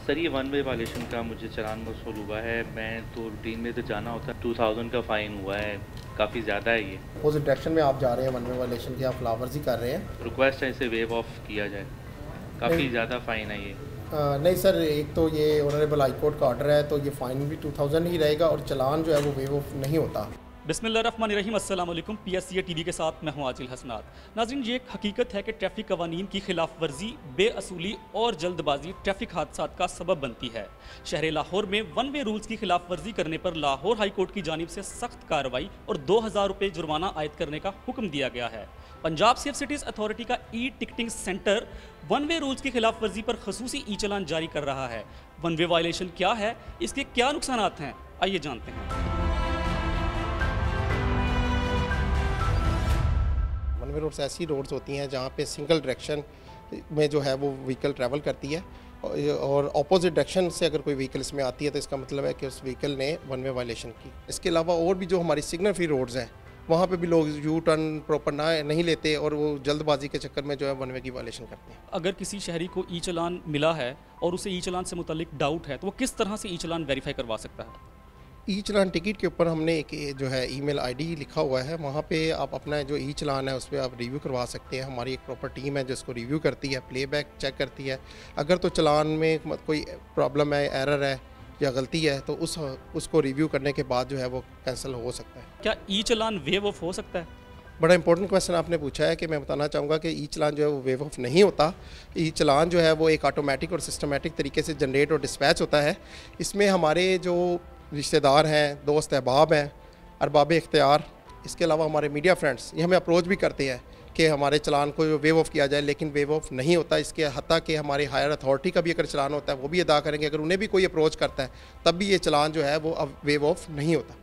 Sir ये one way वालेशन का मुझे चालान मौसूल हुआ है। मैं तो रूटीन में तो जाना होता है, 2000 का फ़ाइन हुआ है, काफ़ी ज़्यादा है ये। अपोजिट डायरेक्शन में आप जा रहे हैं, वन वे वायलेशन की आप खिलाफवर्जी कर रहे हैं। रिक्वेस्ट है इसे वेव ऑफ किया जाए, नहीं काफ़ी ज़्यादा फ़ाइन है ये। नहीं सर, एक तो ये ऑनरेबल हाई कोर्ट का ऑर्डर है, तो ये फ़ाइन भी 2000 ही रहेगा और चालान जो है वो वेव ऑफ नहीं होता। बिस्मिल्लाहिर्रहमानिर्रहीम, अस्सलाम वालेकुम। PSCA TV के साथ मैं हूं आजिल हसनात। नाज़रीन, ये एक हकीकत है कि ट्रैफिक कवानीन की खिलाफ वर्जी, बेअसूली और जल्दबाजी ट्रैफिक हादसात का सबब बनती है। शहर लाहौर में वन वे रूल्स की खिलाफ वर्जी करने पर लाहौर हाई कोर्ट की जानिब से सख्त कार्रवाई और 2000 रुपये जुर्माना आयद करने का हुक्म दिया गया है। पंजाब सेफ सिटीज़ अथॉरिटी का ticketing centre one way rules की खिलाफ वर्जी पर खसूसी चालान जारी कर रहा है। वन वे वायलेशन क्या है, इसके क्या नुकसान हैं, आइए जानते हैं। वन वे रोड्स ऐसी रोड्स होती हैं जहाँ पे सिंगल डायरेक्शन में जो है वो व्हीकल ट्रैवल करती है और अपोजिट डायरेक्शन से अगर कोई व्हीकल इसमें आती है तो इसका मतलब है कि उस व्हीकल ने वन वे वायलेशन की। इसके अलावा और भी जो हमारी सिग्नल फ्री रोड्स हैं वहाँ पे भी लोग यू टर्न प्रॉपर नहीं लेते और वो जल्दबाजी के चक्कर में जो है वन वे की वायलेशन करते हैं। अगर किसी शहरी को चालान मिला है और उसे चालान से मुतालिक डाउट है तो वो किस तरह से चालान वेरीफाई करवा सकता है? चालान टिकट के ऊपर हमने एक जो है ईमेल आईडी लिखा हुआ है, वहाँ पे आप अपना जो चालान है उस पर आप रिव्यू करवा सकते हैं। हमारी एक प्रॉपर टीम है जिसको रिव्यू करती है, प्लेबैक चेक करती है। अगर तो चालान में कोई प्रॉब्लम है, एरर है या गलती है तो उसको रिव्यू करने के बाद जो है वो कैंसिल हो सकता है। क्या चालान वेव ऑफ हो सकता है? बड़ा इंपॉर्टेंट क्वेश्चन आपने पूछा है कि मैं बताना चाहूँगा कि चालान जो है वो वेव ऑफ नहीं होता। चालान जो है वो एक ऑटोमेटिक और सिस्टमेटिक तरीके से जनरेट और डिस्पैच होता है। इसमें हमारे जो रिश्तेदार हैं, दोस्त अहबाब हैं, अरबाब इख्तियार, इसके अलावा हमारे मीडिया फ्रेंड्स, ये हमें अप्रोच भी करते हैं कि हमारे चालान को वेव ऑफ किया जाए, लेकिन वेव ऑफ नहीं होता। इसके हत्ता कि हमारे हायर अथॉरिटी का भी अगर चालान होता है वो भी अदा करेंगे, अगर उन्हें भी कोई अप्रोच करता है तब भी ये चालान जो है वो अब वेव ऑफ नहीं होता।